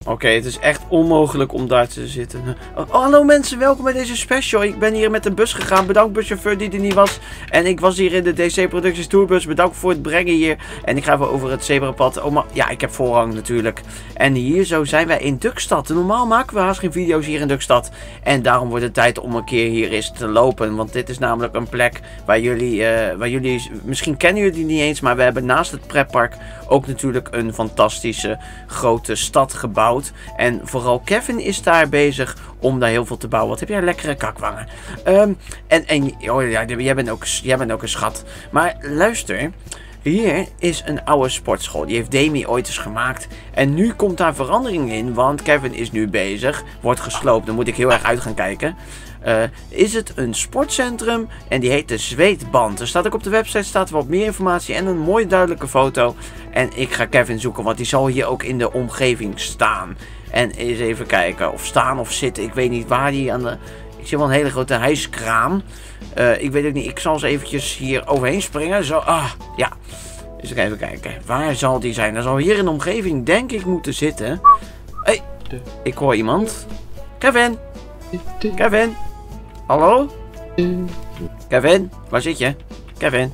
Oké, het is echt onmogelijk om daar te zitten. Oh, hallo mensen, welkom bij deze special. Ik ben hier met de bus gegaan. Bedankt buschauffeur die er niet was. En ik was hier in de DC Productions Tourbus. Bedankt voor het brengen hier. En ik ga even over het zebrapad. Oh, maar ja, ik heb voorrang natuurlijk. En hier zo zijn wij in Dukstad. Normaal maken we haast geen video's hier in Dukstad. En daarom wordt het tijd om een keer hier eens te lopen. Want dit is namelijk een plek waar jullie misschien kennen jullie die niet eens. Maar we hebben naast het pretpark ook natuurlijk een fantastische grote stad gebouwd. En vooral Kevin is daar bezig om daar heel veel te bouwen. Wat heb jij lekkere kakwangen. Oh ja, jij bent ook een schat. Maar luister, hier is een oude sportschool. Die heeft Demi ooit eens gemaakt. En nu komt daar verandering in, want Kevin is nu bezig. Wordt gesloopt, dan moet ik heel erg uit gaan kijken. Is het een sportcentrum en die heet de Zweetband. Er staat ook op de website staat wat meer informatie en een mooie duidelijke foto. En ik ga Kevin zoeken, want die zal hier ook in de omgeving staan. En eens even kijken, of staan of zitten, ik weet niet waar die aan de... Ik zie wel een hele grote hijskraan. Ik weet ook niet, ik zal eens eventjes hier overheen springen. Zo, ja. Dus even kijken, waar zal die zijn? Dat zal hier in de omgeving denk ik moeten zitten. Hé, ik hoor iemand. Kevin! Kevin! Hallo? Kevin, waar zit je? Kevin?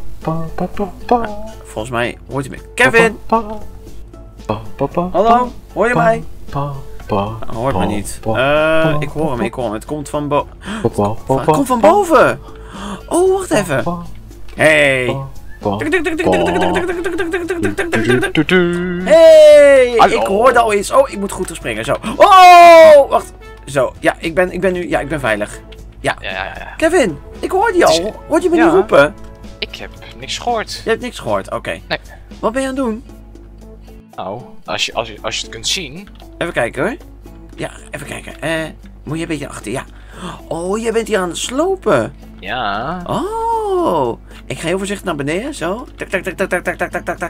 Volgens mij hoort hij me. Kevin! Hallo? Hoor je mij? Hij hoort me niet. Ik hoor hem. Het komt van boven. Het komt van boven! Oh, wacht even. Hey! Hey! Ik hoorde al iets. Oh, ik moet goed springen. Zo. Oh! Wacht. Zo. Ja, ik ben nu... Ja, ik ben veilig. Ja. Kevin, ik hoorde je al. Hoort je me niet roepen? Ik heb niks gehoord. Je hebt niks gehoord? Oké. Nee. Wat ben je aan het doen? Nou, als je het kunt zien. Even kijken hoor. Ja, even kijken. Moet je een beetje achter, ja. Oh, jij bent hier aan het slopen. Ja. Oh. Ik ga heel voorzichtig naar beneden, zo. Tak, tak, tak, tak, tak, tak, tak, tak, tak.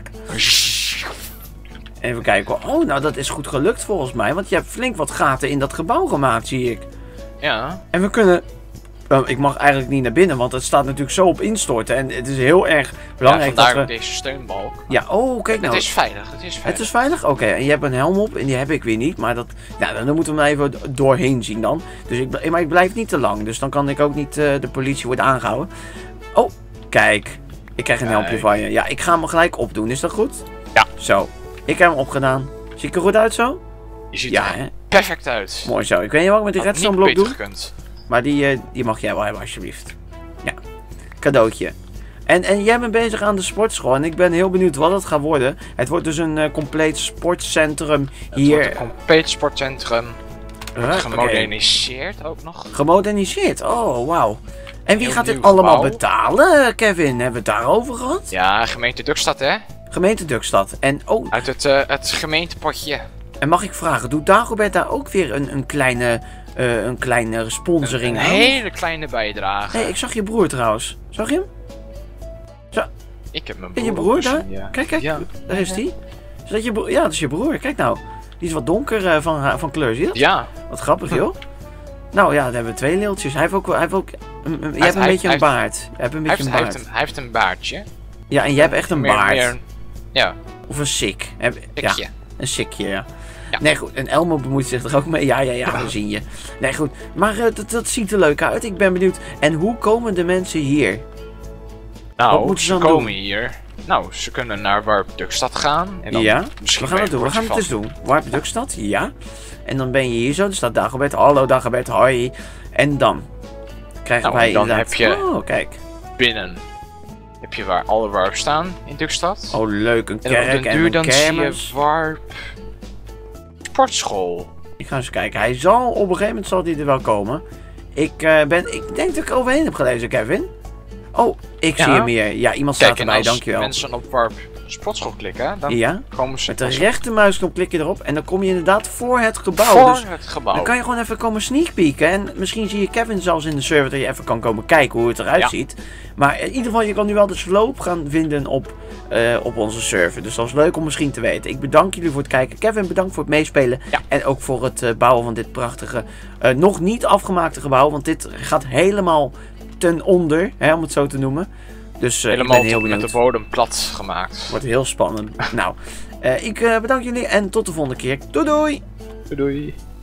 Even kijken. Oh, nou dat is goed gelukt volgens mij. Want je hebt flink wat gaten in dat gebouw gemaakt, zie ik. Ja. En we kunnen... ik mag eigenlijk niet naar binnen, want het staat natuurlijk zo op instorten. En het is heel erg belangrijk dat we... dat deze steunbalk. Ja, oh, kijk nou. Het is veilig, Het is veilig? Oké, en je hebt een helm op en die heb ik weer niet. Maar dat... Ja, dan moeten we hem even doorheen zien dan. Dus maar ik blijf niet te lang. Dus dan kan ik ook niet de politie worden aangehouden. Oh, kijk. Ik krijg een helmpje van je. Ja, ik ga hem gelijk opdoen. Is dat goed? Ja. Zo. Ik heb hem opgedaan. Zie ik er goed uit zo? Je ziet er perfect uit. Mooi zo. Ik weet niet wat ik met die redstone blok doe. Gekund. Maar die mag jij wel hebben alsjeblieft. Ja. Cadeautje. En jij bent bezig aan de sportschool. En ik ben heel benieuwd wat het gaat worden. Het wordt dus een compleet sportcentrum hier. Het wordt een compleet sportcentrum. Gemoderniseerd ook nog. Gemoderniseerd? Oh, wauw. En wie Heel gaat dit nieuw allemaal gebouw. betalen, Kevin? Hebben we het daarover gehad? Ja, gemeente Dukstad hè? Gemeente Dukstad. En, Uit het gemeentepotje. En mag ik vragen, doet Dagobert daar ook weer een kleine sponsoring Een aan? hele kleine bijdrage. Hé, ik zag je broer trouwens. Zag je hem? Zo. Ik heb mijn En broer. je broer ook daar? gezien, ja. Kijk, Ja. daar is die. Is dat je broer? Ja, dat is je broer. Kijk nou. Die is wat donker van kleur, zie je dat? Ja. Wat grappig, joh. Nou ja, dan hebben we twee leeltjes. Hij heeft ook je hebt een beetje een baard. Je hebt een beetje een baard. Hij heeft een baardje. Ja, en jij hebt echt een baard. Ja. Of een sik. Ja. Een sikje, ja. Ja. Nee, goed. En Elmo bemoeit zich er ook mee. Ja, we zien je. Nee, goed. Maar dat ziet er leuk uit. Ik ben benieuwd. En hoe komen de mensen hier? Nou, ze komen hier. Nou, ze kunnen naar Warp Dukstad gaan. En dan ja, misschien we gaan het doen. We gaan het dus doen. Warp Dukstad, ja. En dan ben je hier zo. Er staat Dagobert. Hallo Dagobert, hoi. En dan krijgen wij dan inderdaad... heb je Oh, kijk. binnen heb je waar alle warps staan in Dukstad. Oh, leuk. Een En kerk op de en duur een dan kermis. zie je Warp Sportschool. Ik ga eens kijken. Hij zal op een gegeven moment zal hij er wel komen. Ik denk dat ik overheen heb gelezen, Kevin. Oh, ik zie hem hier. Ja, iemand staat erbij, dankjewel. Als mensen op Warp Sportschool klikken, dan komen ze... Met de rechtermuisknop klik je erop en dan kom je inderdaad voor het gebouw. Voor het gebouw. Dan kan je gewoon even komen sneak peeken. En misschien zie je Kevin zelfs in de server dat je even kan komen kijken hoe het eruit ziet. Maar in ieder geval, je kan nu wel de sloop gaan vinden op onze server. Dus dat is leuk om misschien te weten. Ik bedank jullie voor het kijken. Kevin, bedankt voor het meespelen. Ja. En ook voor het bouwen van dit prachtige, nog niet afgemaakte gebouw. Want dit gaat helemaal ten onder, hè, om het zo te noemen. Dus helemaal ik ben heel benieuwd. met de bodem plat gemaakt. Wordt heel spannend. Nou, Ik bedank jullie en tot de volgende keer. Doei doei! Doei.